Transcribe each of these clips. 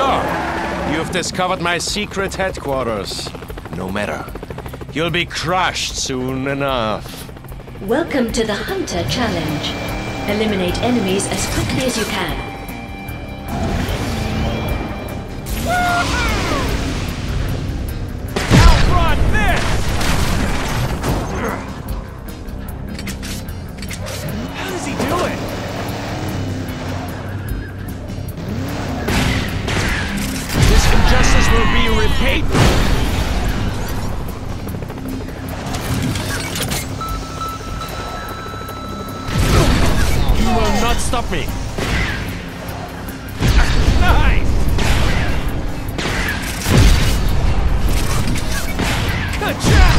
So, you've discovered my secret headquarters. No matter. You'll be crushed soon enough. Welcome to the Hunter Challenge. Eliminate enemies as quickly as you can. Outrun this! How does he do it? This injustice will be repaid. You will not stop me. Nice! Ka-chow!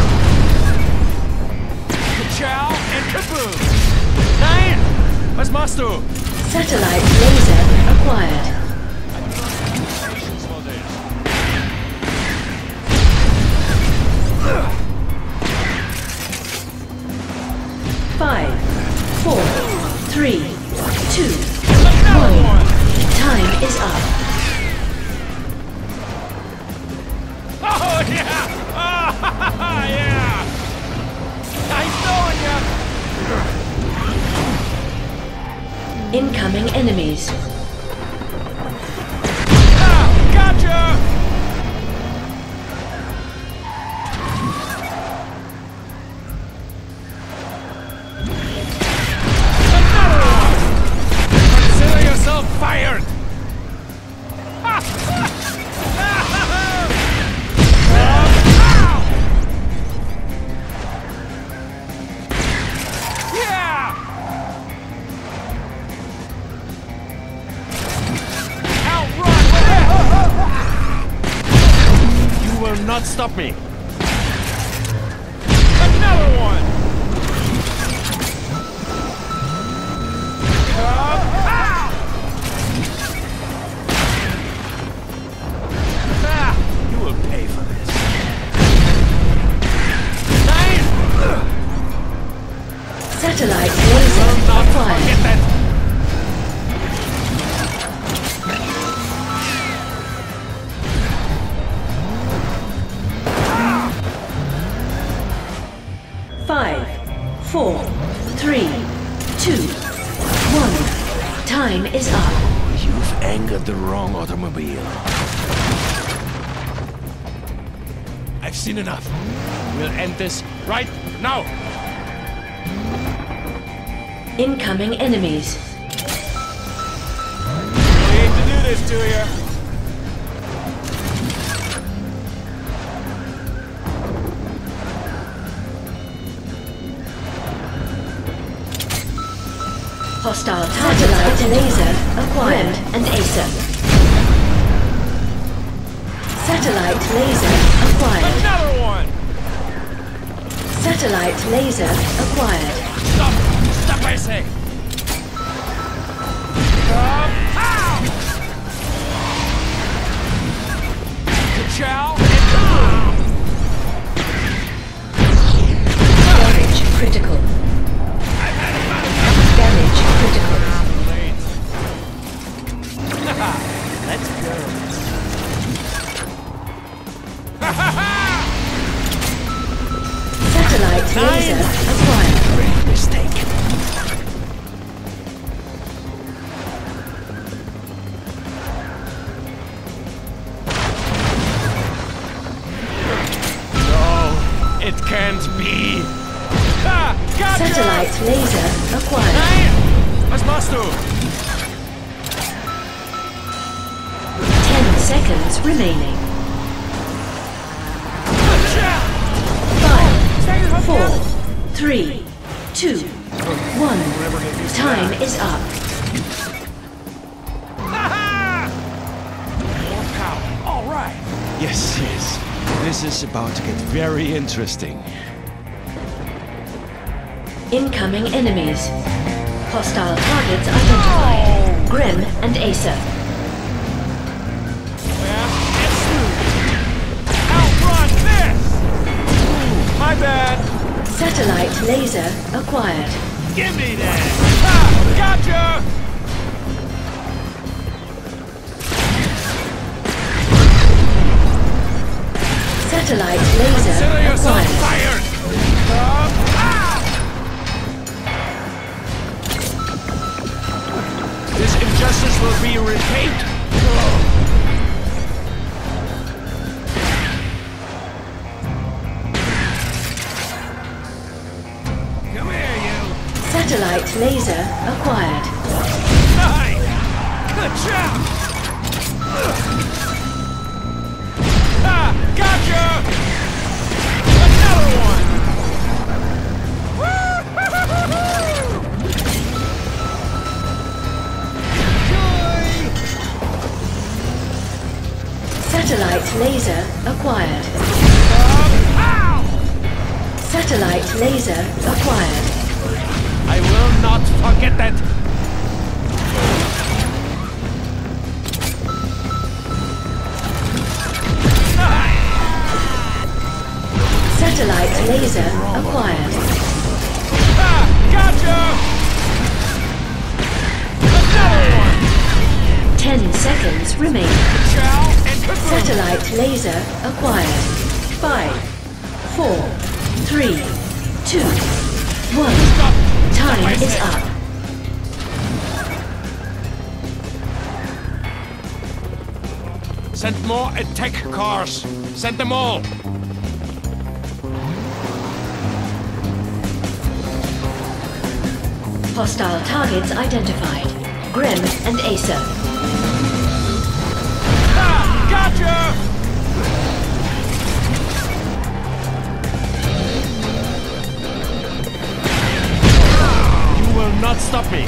Ka-chow and kaboom! Nein! Was machst du? Satellite laser acquired. Five, four, three, two, one. Time is up. Oh yeah! Oh yeah! Nice knowing ya! Incoming enemies. Ah, gotcha! Consider yourself fired! Yeah! Outrun! You will not stop me! Another one! You will pay for this. Nine! Satellite laser acquired. Get that! Five, four, three, two, one. Time is up. You've angered the wrong automobile. I've seen enough. We'll end this right now. Incoming enemies. We hate to do this to you. Hostile satellite laser acquired and Acer. Satellite laser acquired. Another one! Satellite laser acquired. Stop! Stop, I say! Ow! Ka-chow and kaboom! Damage critical. Damage critical. Let's go. Satellite laser acquired. Great mistake. No, it can't be. Ah, gotcha! Satellite laser acquired. Nein! Was machst du? 10 seconds remaining. Gotcha! 5, 4, 3, 2, 1. Time is up. More power. All right. Yes, yes. This is about to get very interesting. Incoming enemies. Hostile targets identified. Grim and Acer. Outrun this! My bad. Satellite laser acquired. Give me that! Ha! Gotcha! Satellite laser Consider yourself acquired. fired! This injustice will be repaid! Come here, you! Satellite laser acquired. Die! Good job! Gotcha! Another one! Satellite laser acquired. Satellite laser acquired. I will not forget that! Satellite laser acquired. Gotcha! Another one! 10 seconds remaining. Chow and kaboom! Satellite laser acquired. 5, 4, 3, 2, 1. Stop! Time I is said. up. Send more attack cars! Send them all! Hostile targets identified. Grim and Acer. Gotcha! You will not stop me!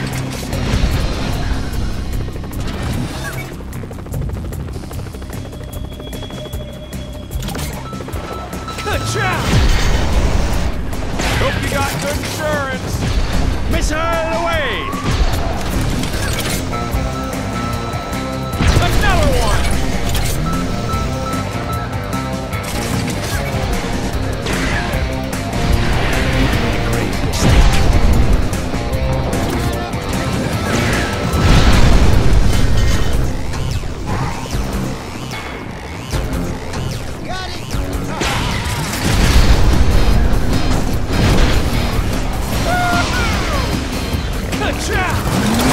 Good job! Hope you got good insurance! Missile away! Another one! Great mistake. Good job!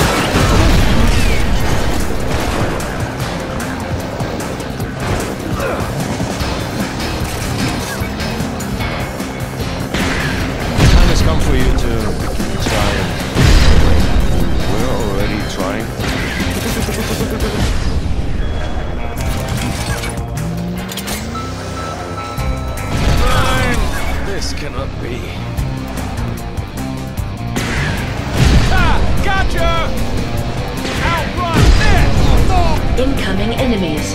Time has come for you to try and... We're already trying. Fine. This cannot be. Gotcha! Outrun this! Incoming enemies.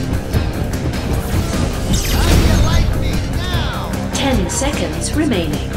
How do you like me now? 10 seconds remaining.